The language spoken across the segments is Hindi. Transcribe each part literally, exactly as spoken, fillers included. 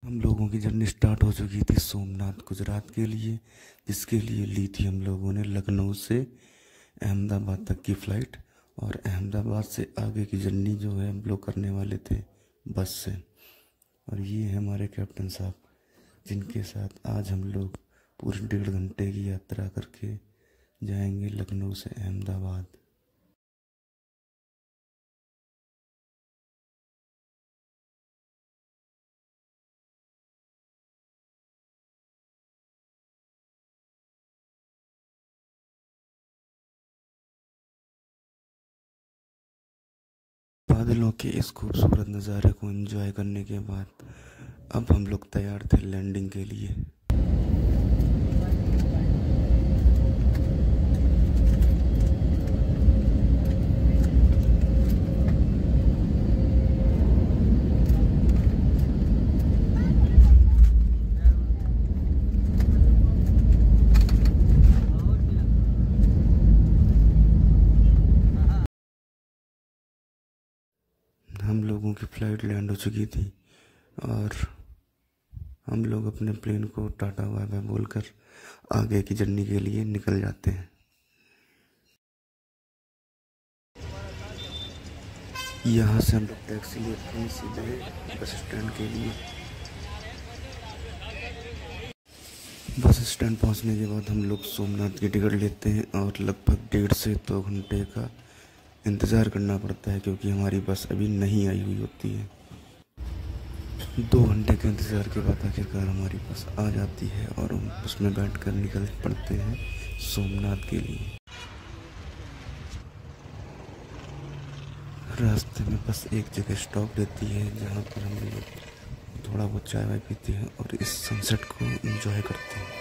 हम लोगों की जर्नी स्टार्ट हो चुकी थी सोमनाथ गुजरात के लिए, जिसके लिए ली थी हम लोगों ने लखनऊ से अहमदाबाद तक की फ़्लाइट। और अहमदाबाद से आगे की जर्नी जो है हम लोग करने वाले थे बस से। और ये है हमारे कैप्टन साहब, जिनके साथ आज हम लोग पूरे डेढ़ घंटे की यात्रा करके जाएंगे लखनऊ से अहमदाबाद। बादलों के इस खूबसूरत नज़ारे को एंजॉय करने के बाद अब हम लोग तैयार थे लैंडिंग के लिए। हम लोगों की फ़्लाइट लैंड हो चुकी थी और हम लोग अपने प्लेन को टाटा बाय बाय बोलकर आगे की जर्नी के लिए निकल जाते हैं। यहाँ से हम लोग टैक्सी लेते हैं सीधे बस स्टैंड के लिए। बस स्टैंड पहुँचने के बाद हम लोग सोमनाथ की टिकट लेते हैं और लगभग डेढ़ से दो घंटे का इंतज़ार करना पड़ता है, क्योंकि हमारी बस अभी नहीं आई हुई होती है। दो घंटे के इंतज़ार के बाद आखिरकार हमारी बस आ जाती है और हम उसमें बैठकर निकल पड़ते हैं सोमनाथ के लिए। रास्ते में बस एक जगह स्टॉप लेती है, जहाँ पर हम लोग थोड़ा बहुत चाय वाय पीते हैं और इस सनसेट को एंजॉय करते हैं।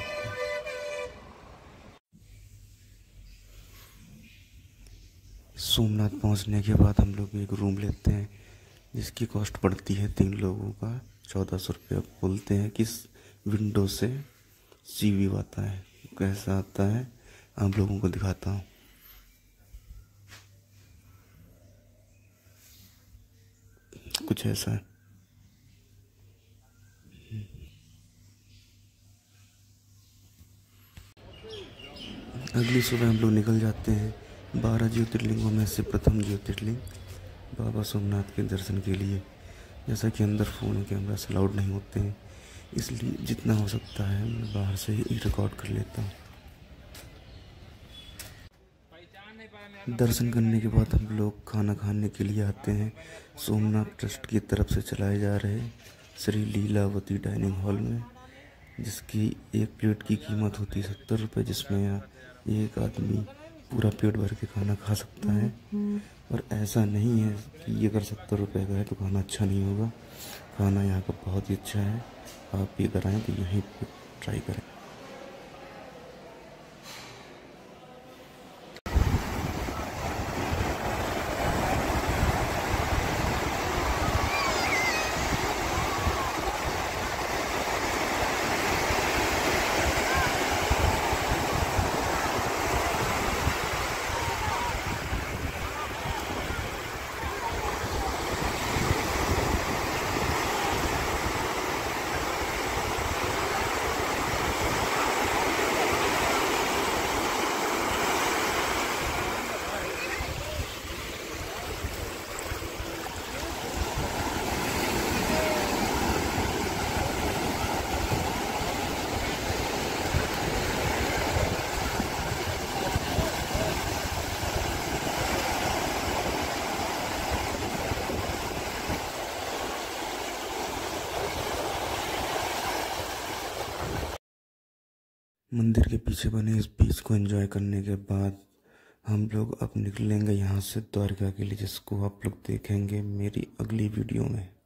सोमनाथ पहुंचने के बाद हम लोग एक रूम लेते हैं, जिसकी कॉस्ट पड़ती है तीन लोगों का चौदह सौ रुपये। बोलते हैं कि विंडो से सी व्यू आता है, कैसा आता है आप लोगों को दिखाता हूँ। कुछ ऐसा है। अगली सुबह हम लोग निकल जाते हैं बारह ज्योतिर्लिंगों में से प्रथम ज्योतिर्लिंग बाबा सोमनाथ के दर्शन के लिए। जैसा कि अंदर फ़ोन कैमरा अलाउड नहीं होते हैं, इसलिए जितना हो सकता है मैं बाहर से ही रिकॉर्ड कर लेता हूँ। दर्शन करने के बाद हम लोग खाना खाने के लिए आते हैं सोमनाथ ट्रस्ट की तरफ से चलाए जा रहे श्री लीलावती डाइनिंग हॉल में, जिसकी एक प्लेट की कीमत होती है सत्तर रुपये, जिसमें एक आदमी पूरा पेट भर के खाना खा सकता है। और ऐसा नहीं है कि ये अगर सत्तर रुपये का है तो खाना अच्छा नहीं होगा। खाना यहाँ का बहुत ही अच्छा है, आप भी अगर आएँ तो यहीं पर ट्राई करें। मंदिर के पीछे बने इस बीच को एंजॉय करने के बाद हम लोग अब निकलेंगे यहाँ से द्वारका के लिए, जिसको आप लोग देखेंगे मेरी अगली वीडियो में।